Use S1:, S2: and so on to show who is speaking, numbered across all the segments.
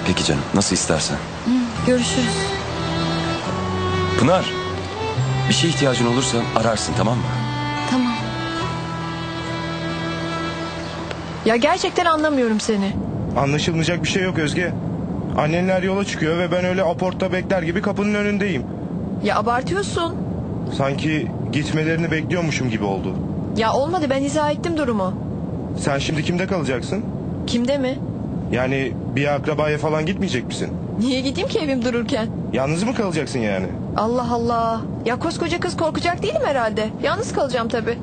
S1: Peki canım, nasıl istersen.
S2: Görüşürüz.
S1: Pınar, bir şeye ihtiyacın olursa ararsın, tamam mı?
S2: Tamam.
S3: Ya gerçekten anlamıyorum seni.
S4: Anlaşılmayacak bir şey yok Özge. Annenler yola çıkıyor ve ben öyle aportta bekler gibi kapının önündeyim.
S3: Ya abartıyorsun.
S4: Sanki gitmelerini bekliyormuşum gibi oldu.
S3: Ya olmadı, ben izah ettim durumu.
S4: Sen şimdi kimde kalacaksın?
S3: Kimde mi?
S4: Yani bir akrabaya falan gitmeyecek misin?
S3: Niye gideyim ki evim dururken?
S4: Yalnız mı kalacaksın yani?
S3: Allah Allah. Ya koskoca kız, korkacak değilim herhalde. Yalnız kalacağım tabii.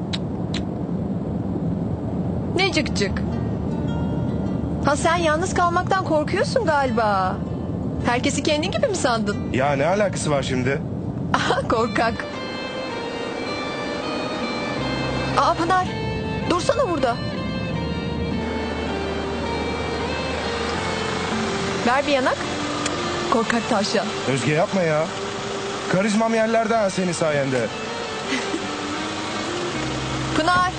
S3: Ne cık cık. Ha, sen yalnız kalmaktan korkuyorsun galiba. Herkesi kendin gibi mi sandın?
S4: Ya ne alakası var şimdi?
S3: Aha, korkak. Aa Pınar, dursana burada. Ver bir yanak. Korkak tavşan.
S4: Özge yapma ya. Karizmam yerlerde ha senin sayende.
S3: Pınar.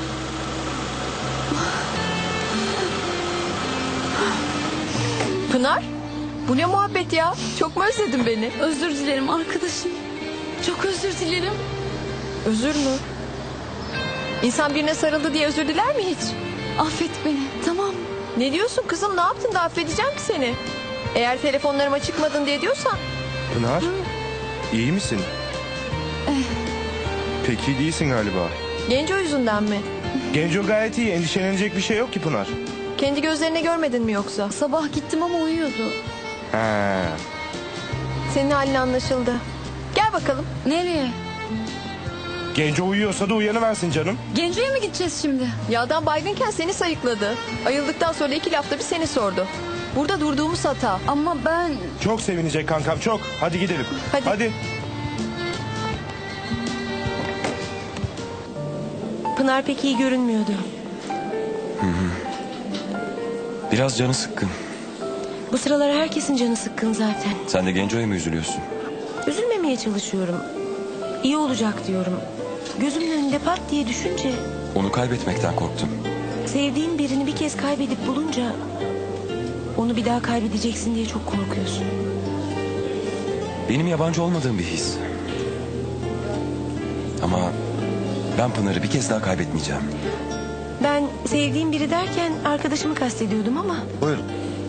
S3: Pınar, bu ne muhabbet ya? Çok mu özledin beni?
S2: Özür dilerim arkadaşım. Çok özür dilerim.
S3: Özür mü? İnsan birine sarıldı diye özür diler mi hiç?
S2: Affet beni, tamam mı?
S3: Ne diyorsun kızım, ne yaptın da affedeceğim ki seni? Eğer telefonlarıma çıkmadın diye diyorsan.
S4: Pınar, iyi misin? Pek iyi değilsin galiba.
S3: Genco yüzünden mi?
S4: Genco gayet iyi, endişelenecek bir şey yok ki Pınar.
S3: Kendi gözlerine görmedin mi yoksa?
S2: Sabah gittim ama uyuyordu.
S4: He.
S3: Senin halin anlaşıldı. Gel bakalım.
S2: Nereye?
S4: Genco uyuyorsa da uyanıversin canım.
S2: Genco'ya mı gideceğiz şimdi?
S3: Ya adam baygınken seni sayıkladı. Ayıldıktan sonra 2 lafta bir seni sordu. Burada durduğumuz hata.
S2: Ama ben...
S4: Çok sevinecek kankam, çok. Hadi gidelim.
S3: Hadi. Pınar pek iyi görünmüyordu.
S1: Biraz canı sıkkın.
S3: Bu sıralar herkesin canı sıkkın zaten.
S1: Sen de Genco'ya mı üzülüyorsun?
S3: Üzülmemeye çalışıyorum. İyi olacak diyorum. Gözümün önünde pat diye düşünce...
S1: Onu kaybetmekten korktum.
S3: Sevdiğin birini bir kez kaybedip bulunca... onu bir daha kaybedeceksin diye çok korkuyorsun.
S1: Benim yabancı olmadığım bir his. Ama ben Pınar'ı bir kez daha kaybetmeyeceğim.
S3: Ben sevdiğim biri derken arkadaşımı kastediyordum ama...
S1: Buyurun.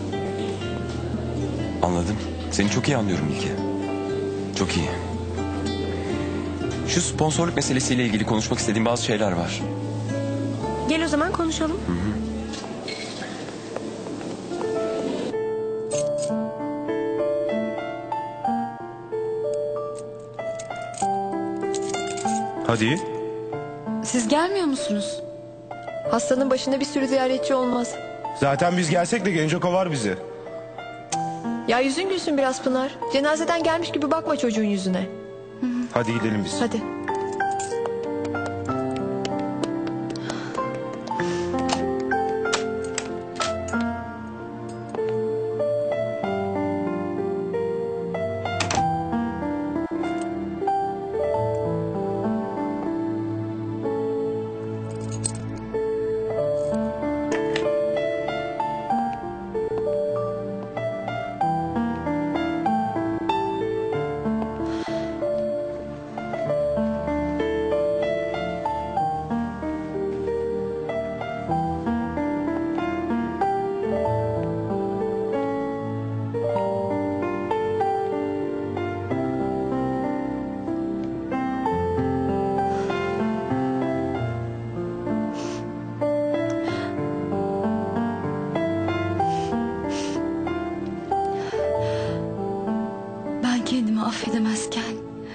S1: Anladım. Seni çok iyi anlıyorum İlke. Çok iyi. Şu sponsorluk meselesiyle ilgili konuşmak istediğim bazı şeyler var.
S3: Gel o zaman konuşalım.
S4: Hadi.
S2: Siz gelmiyor musunuz?
S3: Hastanın başında bir sürü ziyaretçi olmaz.
S4: Zaten biz gelsek de Genco kovar bizi.
S3: Ya yüzün gülsün biraz Pınar. Cenazeden gelmiş gibi bakma çocuğun yüzüne.
S4: Hadi gidelim biz.
S3: Hadi.
S2: Ben kendimi affedemezken...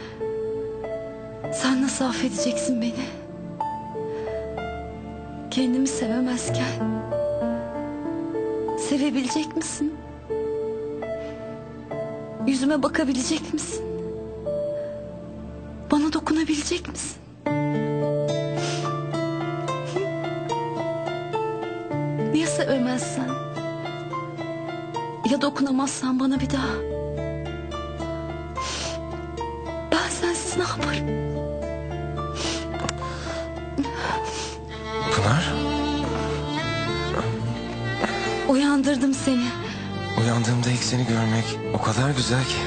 S2: sen nasıl affedeceksin beni? Kendimi sevemezken... sevebilecek misin? Yüzüme bakabilecek misin? Bana dokunabilecek misin? Ya sevemezsen? Ya dokunamazsan bana bir daha? Ben sensiz ne yaparım?
S1: Pınar?
S2: Uyandırdım seni.
S1: Uyandığımda ilk seni görmek o kadar güzel ki.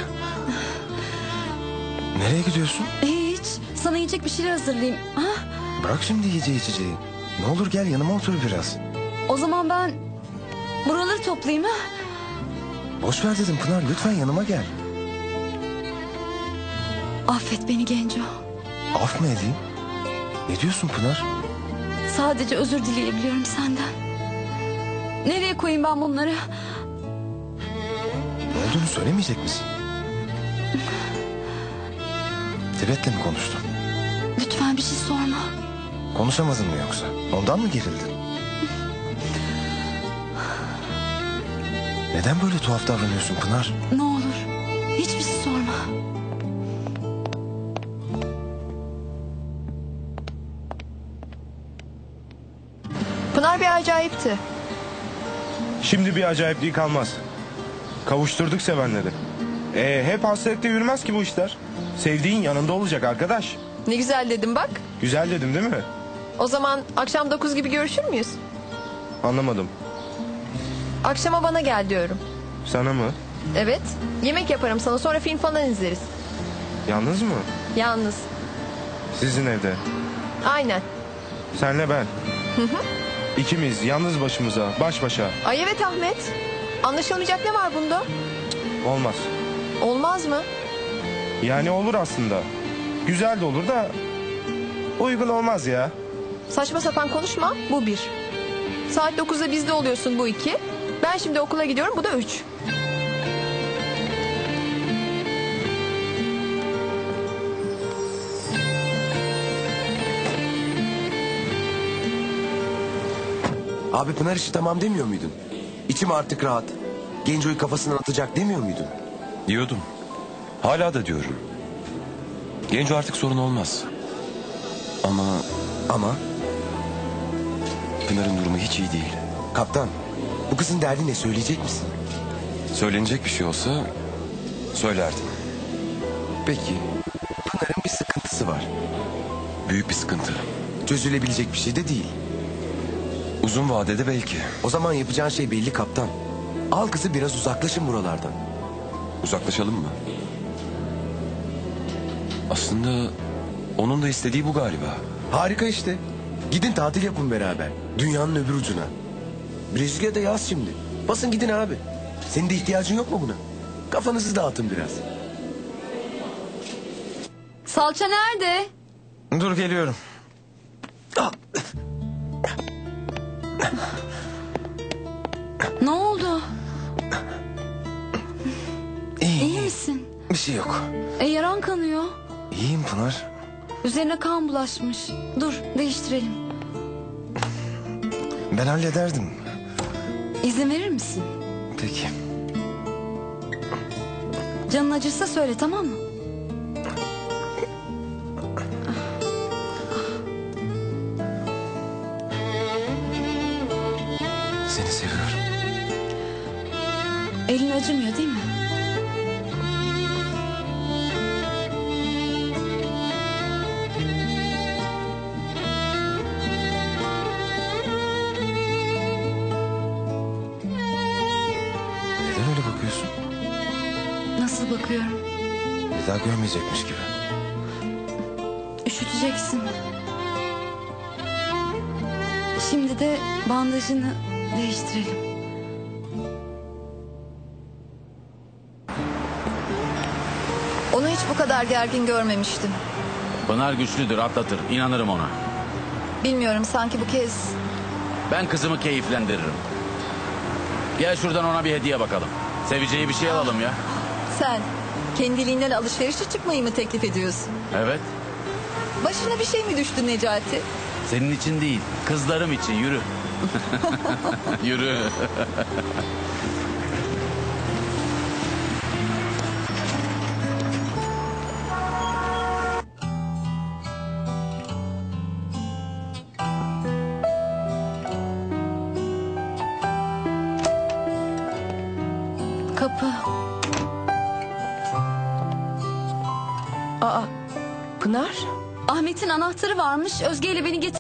S1: Nereye gidiyorsun?
S2: Hiç. Sana yiyecek bir şeyler hazırlayayım. Ha?
S1: Bırak şimdi yiyeceği içeceği. Ne olur gel yanıma otur biraz.
S2: O zaman ben buraları toplayayım ha.
S1: Boş ver dedim Pınar, lütfen yanıma gel.
S2: Affet beni Genco.
S1: Af mı edeyim? Ne diyorsun Pınar?
S2: Sadece özür dileyebiliyorum senden. Nereye koyayım ben bunları?
S1: Ne olduğunu söylemeyecek misin? Tibet'le mi konuştun?
S2: Lütfen bir şey sorma.
S1: Konuşamadın mı yoksa? Ondan mı gerildin? Neden böyle tuhaf davranıyorsun Pınar?
S2: Ne olur hiçbir şey sorma.
S3: Pınar bir acayipti.
S4: Şimdi bir acayipliği kalmaz. Kavuşturduk sevenleri. Hep hasretle yürümez ki bu işler. Sevdiğin yanında olacak arkadaş.
S3: Ne güzel dedim bak.
S4: Güzel dedim değil mi?
S3: O zaman akşam 9 gibi görüşür müyüz?
S4: Anlamadım.
S3: Akşama bana gel diyorum.
S4: Sana mı?
S3: Evet. Yemek yaparım sana, sonra film falan izleriz.
S4: Yalnız mı?
S3: Yalnız.
S4: Sizin evde.
S3: Aynen.
S4: Senle ben. İkimiz yalnız başımıza, baş başa.
S3: Ay evet Ahmet. Anlaşılmayacak ne var bunda?
S4: Olmaz.
S3: Olmaz mı?
S4: Yani olur aslında. Güzel de olur da uygun olmaz ya.
S3: Saçma sapan konuşma. Bu bir. Saat 9'da bizde oluyorsun, bu iki. Ben şimdi okula gidiyorum, bu da üç.
S5: Abi Pınar işi tamam demiyor muydun? İçim artık rahat. Genco'yu kafasından atacak demiyor muydun?
S1: Diyordum. Hala da diyorum. Genco artık sorun olmaz. Ama Pınar'ın durumu hiç iyi değil.
S5: Kaptan, bu kızın derdi ne, söyleyecek misin?
S1: Söylenecek bir şey olsa söylerdim.
S5: Peki, Pınar'ın bir sıkıntısı var.
S1: Büyük bir sıkıntı.
S5: Çözülebilecek bir şey de değil.
S1: Uzun vadede belki.
S5: O zaman yapacağın şey belli kaptan. Al kızı, biraz uzaklaşın buralardan.
S1: Uzaklaşalım mı? Aslında onun da istediği bu galiba.
S5: Harika işte. Gidin tatil yapın beraber. Dünyanın öbür ucuna. Brezilya'da yaz şimdi. Basın gidin abi. Senin de ihtiyacın yok mu buna? Kafanızı dağıtın biraz.
S2: Salça nerede?
S1: Dur geliyorum.
S2: Ne oldu? İyi
S1: İyi.
S2: misin?
S1: Bir şey yok.
S2: Yaran kanıyor.
S1: İyiyim Pınar.
S2: Üzerine kan bulaşmış. Dur değiştirelim.
S1: Ben hallederdim.
S2: İzin verir misin?
S1: Peki.
S2: Canın acırsa söyle, tamam mı?
S1: Seni seviyorum.
S2: Elin acımıyor değil mi?
S1: Neden öyle bakıyorsun?
S2: Nasıl bakıyorum?
S1: Bir daha görmeyecekmiş gibi.
S2: Üşüteceksin. Şimdi de bandajını değiştirelim.
S3: Onu hiç bu kadar gergin görmemiştim.
S6: Pınar güçlüdür, atlatır. İnanırım ona.
S3: Bilmiyorum, sanki bu kez...
S6: Ben kızımı keyiflendiririm. Gel şuradan ona bir hediye bakalım. Seveceği bir şey alalım ya.
S7: Sen kendiliğinden alışverişe çıkmayı mı teklif ediyorsun?
S6: Evet.
S7: Başına bir şey mi düştü Necati?
S6: Senin için değil, kızlarım için. Yürü. Yürü.
S2: Kapı.
S3: Aa, Pınar?
S2: Ahmet'in anahtarı varmış. Özge ile beni